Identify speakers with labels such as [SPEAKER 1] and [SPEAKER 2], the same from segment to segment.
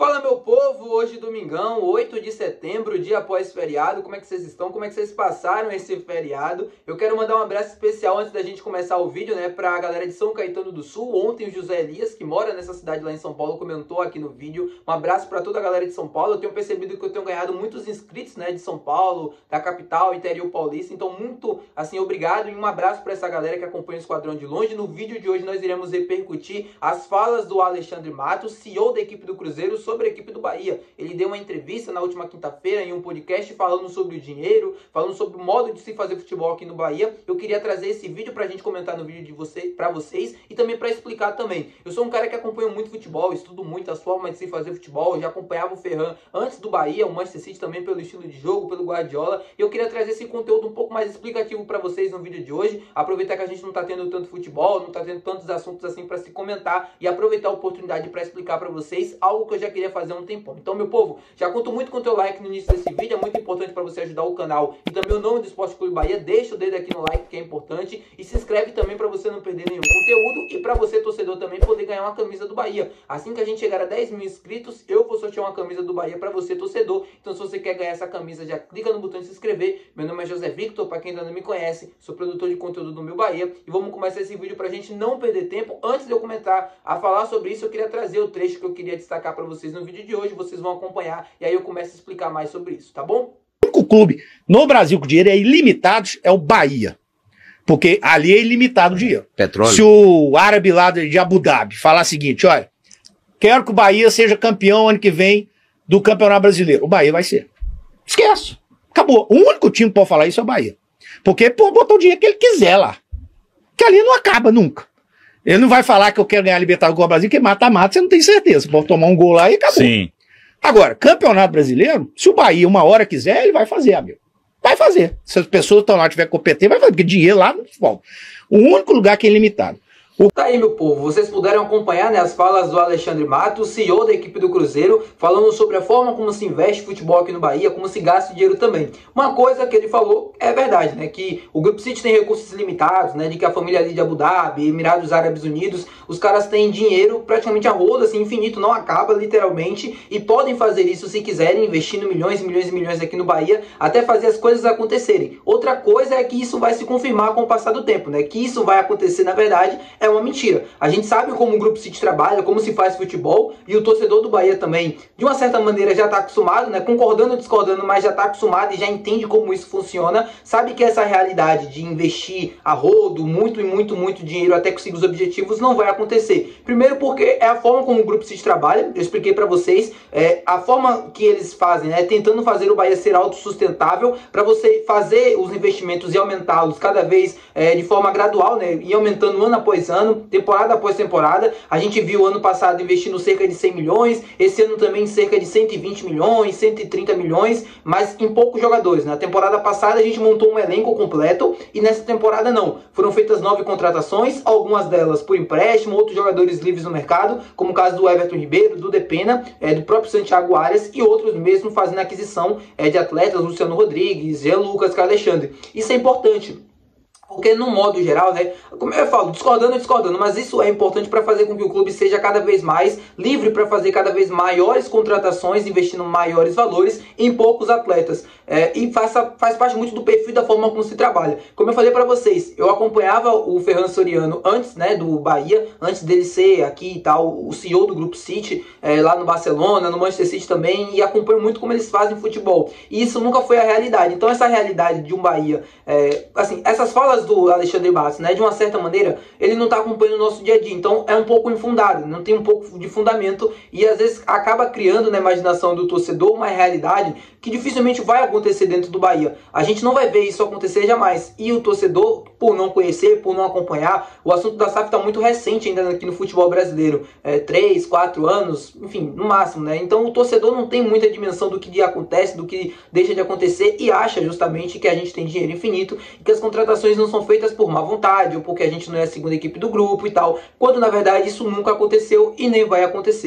[SPEAKER 1] Fala, meu povo, hoje domingão, 8 de setembro, dia após feriado. Como é que vocês estão? Como é que vocês passaram esse feriado? Eu quero mandar um abraço especial antes da gente começar o vídeo, né, pra galera de São Caetano do Sul. Ontem o José Elias, que mora nessa cidade lá em São Paulo, comentou aqui no vídeo. Um abraço pra toda a galera de São Paulo. Eu tenho percebido que eu tenho ganhado muitos inscritos, né, de São Paulo, da capital, interior paulista. Então, muito, assim, obrigado e um abraço pra essa galera que acompanha o Esquadrão de Longe. No vídeo de hoje nós iremos repercutir as falas do Alexandre Matos, CEO da equipe do Cruzeiro, sobre a equipe do Bahia. Ele deu uma entrevista na última quinta-feira em um podcast falando sobre o dinheiro, falando sobre o modo de se fazer futebol aqui no Bahia. Eu queria trazer esse vídeo pra gente comentar no vídeo pra vocês e também pra explicar também. Eu sou um cara que acompanha muito futebol, estudo muito as formas de se fazer futebol. Eu já acompanhava o Ferran antes do Bahia, o Manchester City também pelo estilo de jogo, pelo Guardiola. E eu queria trazer esse conteúdo um pouco mais explicativo pra vocês no vídeo de hoje. Aproveitar que a gente não tá tendo tanto futebol, não tá tendo tantos assuntos assim pra se comentar e aproveitar a oportunidade pra explicar pra vocês algo que eu já queria fazer há um tempão. Então, meu povo, já conto muito com o teu like no início desse vídeo, é muito importante para você ajudar o canal e também o nome do Esporte Clube Bahia. Deixa o dedo aqui no like, que é importante, e se inscreve também para você não perder nenhum conteúdo e para você, torcedor, também poder ganhar uma camisa do Bahia. Assim que a gente chegar a 10 mil inscritos, eu vou sortear uma camisa do Bahia para você, torcedor. Então, se você quer ganhar essa camisa, já clica no botão de se inscrever. Meu nome é José Victor, para quem ainda não me conhece, sou produtor de conteúdo do Meu Bahia e vamos começar esse vídeo para a gente não perder tempo. Antes de eu começar a falar sobre isso, eu queria trazer o trecho que eu queria destacar para vocês no vídeo de hoje. Vocês vão acompanhar e aí eu começo a explicar mais sobre isso, tá bom?
[SPEAKER 2] O único clube no Brasil que o dinheiro é ilimitado é o Bahia. Porque ali é ilimitado o dinheiro.
[SPEAKER 3] Petróleo.
[SPEAKER 2] Se o árabe lá de Abu Dhabi falar o seguinte, olha, quero que o Bahia seja campeão ano que vem do Campeonato Brasileiro, o Bahia vai ser. Esquece. Acabou. O único time que pode falar isso é o Bahia. Porque pô, botou o dinheiro que ele quiser lá. Que ali não acaba nunca. Ele não vai falar que eu quero ganhar a Libertadores com o Brasil, que mata-mata, você não tem certeza. Você pode tomar um gol lá e acabou.
[SPEAKER 3] Sim.
[SPEAKER 2] Agora, Campeonato Brasileiro, se o Bahia uma hora quiser, ele vai fazer, amigo. Vai fazer. Se as pessoas estão lá, tiver competente, vai fazer, porque dinheiro lá não falta. O único lugar que é ilimitado.
[SPEAKER 1] Tá aí, meu povo, vocês puderam acompanhar, né, as falas do Alexandre Matos, CEO da equipe do Cruzeiro, falando sobre a forma como se investe futebol aqui no Bahia, como se gasta dinheiro também. Uma coisa que ele falou é verdade, né, que o Grupo City tem recursos limitados, né, de que a família ali de Abu Dhabi, Emirados Árabes Unidos, os caras têm dinheiro praticamente a rodo, assim, infinito, não acaba literalmente, e podem fazer isso se quiserem, investindo milhões e milhões e milhões aqui no Bahia, até fazer as coisas acontecerem. Outra coisa é que isso vai se confirmar com o passar do tempo, né, que isso vai acontecer, na verdade, é uma mentira. A gente sabe como o Grupo City trabalha, como se faz futebol, e o torcedor do Bahia também, de uma certa maneira, já está acostumado, né? Concordando ou discordando, mas já está acostumado e já entende como isso funciona, sabe que essa realidade de investir a rodo, muito e muito, muito dinheiro até conseguir os objetivos não vai acontecer. Primeiro porque é a forma como o Grupo City trabalha, eu expliquei para vocês, a forma que eles fazem, né? Tentando fazer o Bahia ser autossustentável, para você fazer os investimentos e aumentá-los cada vez de forma gradual, né? E aumentando ano após ano, temporada após temporada. A gente viu ano passado investindo cerca de 100 milhões, esse ano também cerca de 120 milhões, 130 milhões, mas em poucos jogadores. Na temporada passada a gente montou um elenco completo e nessa temporada não. Foram feitas 9 contratações, algumas delas por empréstimo, outros jogadores livres no mercado, como o caso do Everton Ribeiro, do Depena, do próprio Santiago Arias e outros mesmo fazendo aquisição de atletas, Luciano Rodrigues, Jean Lucas, Alexandre. Isso é importante. Porque no modo geral, né, como eu falo, discordando, mas isso é importante para fazer com que o clube seja cada vez mais livre para fazer cada vez maiores contratações, investindo maiores valores em poucos atletas. E faz parte muito do perfil da forma como se trabalha. Como eu falei para vocês, eu acompanhava o Ferran Soriano antes, né, do Bahia, antes dele ser aqui e tal, o CEO do Grupo City, lá no Barcelona, no Manchester City também, e acompanho muito como eles fazem futebol. E isso nunca foi a realidade. Então essa realidade de um Bahia, assim, essas falas do Alexandre Matos, né, de uma certa maneira, ele não está acompanhando o nosso dia a dia, então é um pouco infundado, não tem um pouco de fundamento e às vezes acaba criando na imaginação do torcedor uma realidade que dificilmente vai acontecer dentro do Bahia. A gente não vai ver isso acontecer jamais e o torcedor, por não conhecer, por não acompanhar, o assunto da SAF está muito recente ainda aqui no futebol brasileiro, 3, 4 anos, enfim, no máximo, né? Então o torcedor não tem muita dimensão do que acontece, do que deixa de acontecer e acha justamente que a gente tem dinheiro infinito e que as contratações não são feitas por má vontade ou porque a gente não é a segunda equipe do grupo e tal, quando na verdade isso nunca aconteceu e nem vai acontecer.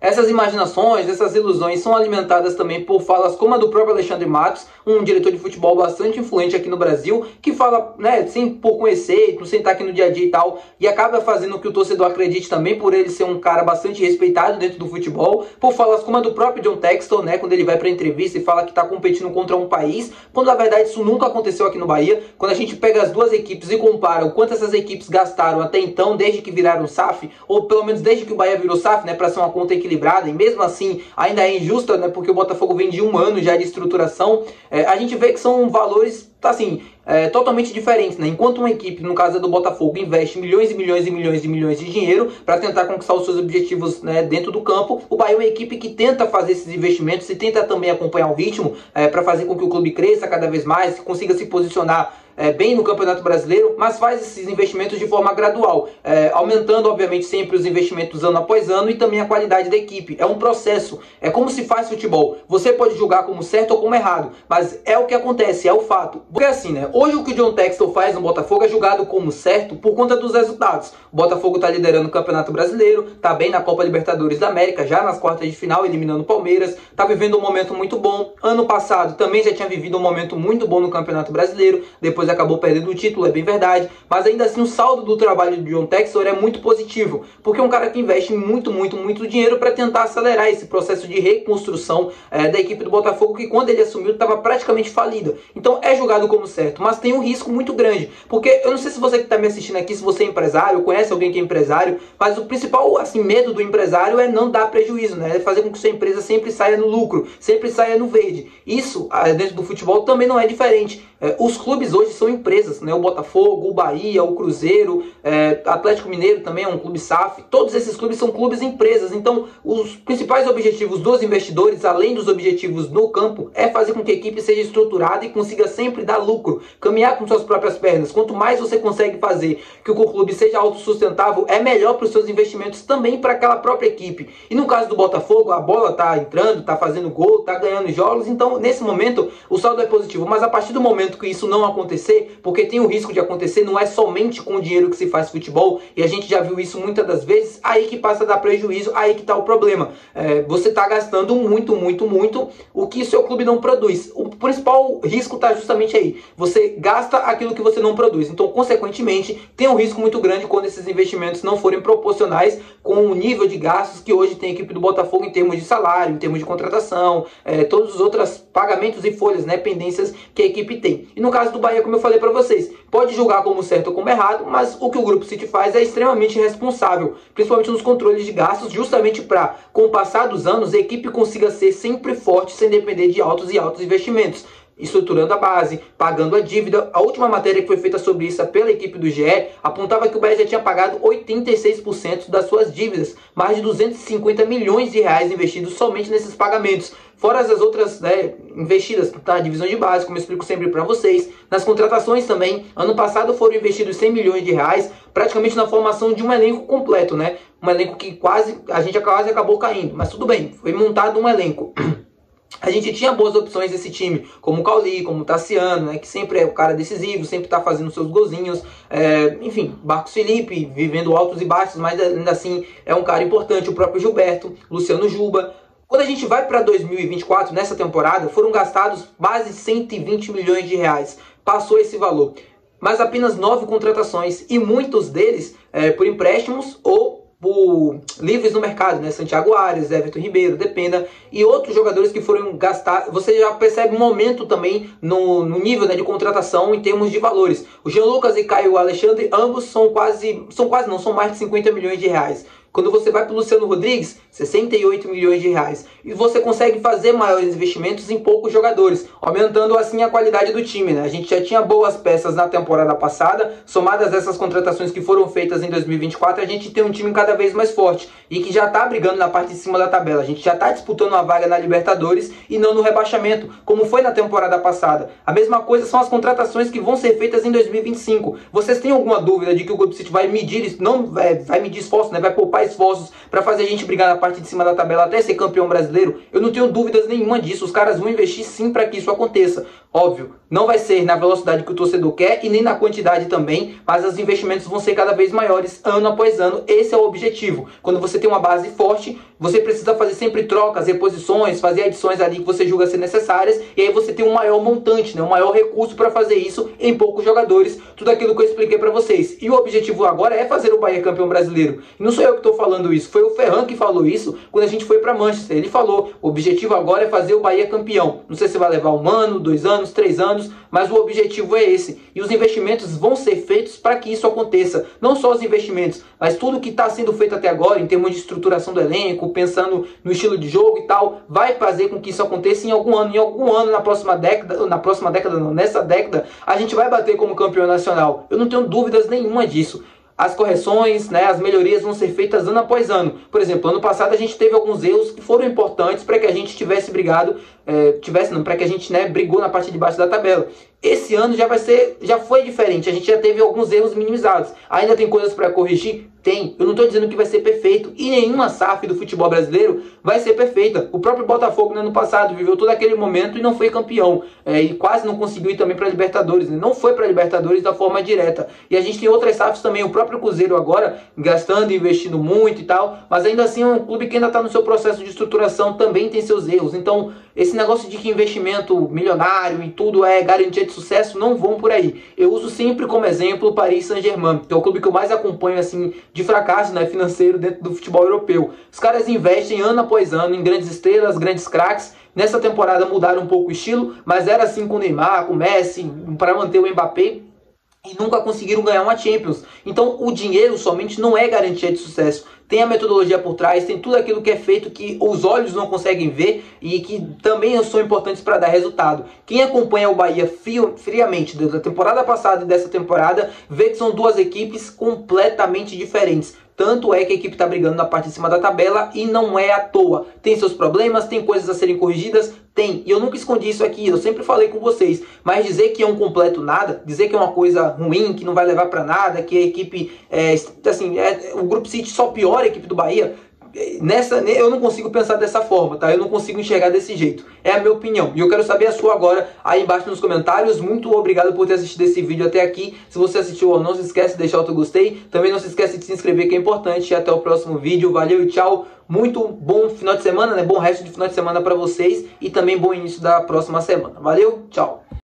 [SPEAKER 1] Essas imaginações, essas ilusões são alimentadas também por falas como a do próprio Alexandre Matos, um diretor de futebol bastante influente aqui no Brasil, que fala, né, sem por conhecer, sem estar aqui no dia a dia e tal, e acaba fazendo que o torcedor acredite também, por ele ser um cara bastante respeitado dentro do futebol, por falas como a do próprio John Textor, né, quando ele vai pra entrevista e fala que está competindo contra um país, quando na verdade isso nunca aconteceu aqui no Bahia. Quando a gente pega as duas equipes e compara o quanto essas equipes gastaram até então, desde que viraram SAF, ou pelo menos desde que o Bahia virou SAF, né, para ser uma conta equilibrada, e mesmo assim ainda é injusta, né, porque o Botafogo vem de um ano já de estruturação, a gente vê que são valores, assim, totalmente diferentes, né? Enquanto uma equipe, no caso do Botafogo, investe milhões e milhões e milhões e milhões de dinheiro para tentar conquistar os seus objetivos, né, dentro do campo, o Bahia é uma equipe que tenta fazer esses investimentos e tenta também acompanhar o ritmo para fazer com que o clube cresça cada vez mais, consiga se posicionar bem no Campeonato Brasileiro, mas faz esses investimentos de forma gradual, aumentando obviamente sempre os investimentos ano após ano e também a qualidade da equipe. É um processo, é como se faz futebol. Você pode julgar como certo ou como errado, mas é o que acontece, é o fato. Porque assim, né, hoje o que o John Textor faz no Botafogo é julgado como certo por conta dos resultados. O Botafogo está liderando o Campeonato Brasileiro, está bem na Copa Libertadores da América, já nas quartas de final, eliminando o Palmeiras, está vivendo um momento muito bom. Ano passado também já tinha vivido um momento muito bom no Campeonato Brasileiro, depois acabou perdendo o título, é bem verdade, mas ainda assim o saldo do trabalho de John Textor é muito positivo, porque é um cara que investe muito dinheiro para tentar acelerar esse processo de reconstrução da equipe do Botafogo, que quando ele assumiu estava praticamente falida. Então é julgado como certo, mas tem um risco muito grande, porque eu não sei se você que está me assistindo aqui, se você é empresário, conhece alguém que é empresário, mas o principal assim, medo do empresário é não dar prejuízo, né? É fazer com que sua empresa sempre saia no lucro, sempre saia no verde. Isso dentro do futebol também não é diferente. Os clubes hoje são empresas, né? O Botafogo, o Bahia, o Cruzeiro, Atlético Mineiro também é um clube SAF. Todos esses clubes são clubes empresas. Então, os principais objetivos dos investidores, além dos objetivos no campo, é fazer com que a equipe seja estruturada e consiga sempre dar lucro, caminhar com suas próprias pernas. Quanto mais você consegue fazer que o clube seja autossustentável, é melhor para os seus investimentos também para aquela própria equipe. E no caso do Botafogo, a bola está entrando, está fazendo gol, está ganhando jogos. Então, nesse momento, o saldo é positivo. Mas a partir do momento que isso não acontecer, porque tem o risco de acontecer, não é somente com o dinheiro que se faz futebol, e a gente já viu isso muitas das vezes, aí que passa a dar prejuízo, aí que está o problema. Você está gastando muito o que o seu clube não produz. O principal risco está justamente aí. Você gasta aquilo que você não produz. Então, consequentemente, tem um risco muito grande quando esses investimentos não forem proporcionais com o nível de gastos que hoje tem a equipe do Botafogo em termos de salário, em termos de contratação, todos os outros pagamentos e folhas, né, pendências que a equipe tem. E no caso do Bahia, como eu falei para vocês, pode julgar como certo ou como errado, mas o que o Grupo City faz é extremamente responsável, principalmente nos controles de gastos, justamente para, com o passar dos anos, a equipe consiga ser sempre forte, sem depender de altos e altos investimentos, estruturando a base, pagando a dívida. A última matéria que foi feita sobre isso pela equipe do GE apontava que o Bahia já tinha pagado 86% das suas dívidas, mais de 250 milhões de reais investidos somente nesses pagamentos. Fora as outras, né, investidas na divisão de base, como eu explico sempre para vocês. Nas contratações também, ano passado foram investidos 100 milhões de reais, praticamente na formação de um elenco completo, né? Um elenco que a gente quase acabou caindo, mas tudo bem, foi montado um elenco. A gente tinha boas opções desse time, como o Cauli, como o Tassiano, né, que sempre é o cara decisivo, sempre tá fazendo seus golzinhos. Enfim, Marcos Felipe, vivendo altos e baixos, mas ainda assim é um cara importante. O próprio Gilberto, Luciano Juba. Quando a gente vai para 2024, nessa temporada, foram gastados quase 120 milhões de reais. Passou esse valor. Mas apenas 9 contratações, e muitos deles por empréstimos ou por livres no mercado, né? Santiago Arias, Everton Ribeiro, Depena e outros jogadores que foram gastar. Você já percebe um momento também no nível, né, de contratação em termos de valores. O Jean Lucas e Caio Alexandre, ambos são mais de 50 milhões de reais. Quando você vai para o Luciano Rodrigues, 68 milhões de reais. E você consegue fazer maiores investimentos em poucos jogadores, aumentando assim a qualidade do time, né? A gente já tinha boas peças na temporada passada, somadas essas contratações que foram feitas em 2024, a gente tem um time cada vez mais forte e que já está brigando na parte de cima da tabela. A gente já está disputando uma vaga na Libertadores e não no rebaixamento, como foi na temporada passada. A mesma coisa são as contratações que vão ser feitas em 2025. Vocês têm alguma dúvida de que o Grupo City vai medir, vai medir esforços, né? Vai poupar esforços para fazer a gente brigar na parte de cima da tabela até ser campeão brasileiro? Eu não tenho dúvidas nenhuma disso. Os caras vão investir sim para que isso aconteça. Óbvio, não vai ser na velocidade que o torcedor quer e nem na quantidade também, mas os investimentos vão ser cada vez maiores ano após ano. Esse é o objetivo. Quando você tem uma base forte, você precisa fazer sempre trocas, reposições, fazer adições ali que você julga ser necessárias, e aí você tem um maior montante, né, um maior recurso para fazer isso em poucos jogadores, tudo aquilo que eu expliquei para vocês. E o objetivo agora é fazer o Bahia campeão brasileiro. E não sou eu que estou falando isso, foi o Ferran que falou isso quando a gente foi para Manchester. Ele falou, o objetivo agora é fazer o Bahia campeão. Não sei se vai levar 1 ano, 2 anos, 3 anos, mas o objetivo é esse. E os investimentos vão ser feitos para que isso aconteça. Não só os investimentos, mas tudo que está sendo feito até agora, em termos de estruturação do elenco, pensando no estilo de jogo e tal, vai fazer com que isso aconteça em algum ano. Em algum ano, nessa década, a gente vai bater como campeão nacional. Eu não tenho dúvidas nenhuma disso. As correções, né, as melhorias vão ser feitas ano após ano. Por exemplo, ano passado a gente teve alguns erros que foram importantes para que a gente tivesse brigado, para que a gente, né, brigou na parte de baixo da tabela. Esse ano já foi diferente, a gente já teve alguns erros minimizados. Ainda tem coisas para corrigir? Tem. Eu não estou dizendo que vai ser perfeito, e nenhuma SAF do futebol brasileiro vai ser perfeita. O próprio Botafogo no ano passado viveu todo aquele momento e não foi campeão, e quase não conseguiu ir também para a Libertadores, né? Não foi para a Libertadores da forma direta. E a gente tem outras SAFs também, o próprio Cruzeiro agora gastando e investindo muito e tal, mas ainda assim é um clube que ainda está no seu processo de estruturação, também tem seus erros. Então esse negócio de que investimento milionário e tudo é garantia de sucesso, não vão por aí. Eu uso sempre como exemplo o Paris Saint-Germain, que é o clube que eu mais acompanho assim de fracasso, né, financeiro dentro do futebol europeu. Os caras investem ano após ano em grandes estrelas, grandes craques. Nessa temporada mudaram um pouco o estilo, mas era assim com o Neymar, com o Messi, para manter o Mbappé, e nunca conseguiram ganhar uma Champions. Então o dinheiro somente não é garantia de sucesso. Tem a metodologia por trás, tem tudo aquilo que é feito que os olhos não conseguem ver e que também são importantes para dar resultado. Quem acompanha o Bahia friamente da temporada passada e dessa temporada vê que são duas equipes completamente diferentes. Tanto é que a equipe está brigando na parte de cima da tabela e não é à toa. Tem seus problemas, tem coisas a serem corrigidas, tem. E eu nunca escondi isso aqui, eu sempre falei com vocês. Mas dizer que é um completo nada, dizer que é uma coisa ruim, que não vai levar para nada, que a equipe, o Grupo City só piora a equipe do Bahia, eu não consigo pensar dessa forma, tá? Eu não consigo enxergar desse jeito. É a minha opinião. E eu quero saber a sua agora aí embaixo nos comentários. Muito obrigado por ter assistido esse vídeo até aqui. Se você assistiu, não se esquece de deixar o teu gostei. Também não se esquece de se inscrever, que é importante. E até o próximo vídeo. Valeu e tchau. Muito bom final de semana, né? Bom resto de final de semana para vocês. E também bom início da próxima semana. Valeu, tchau.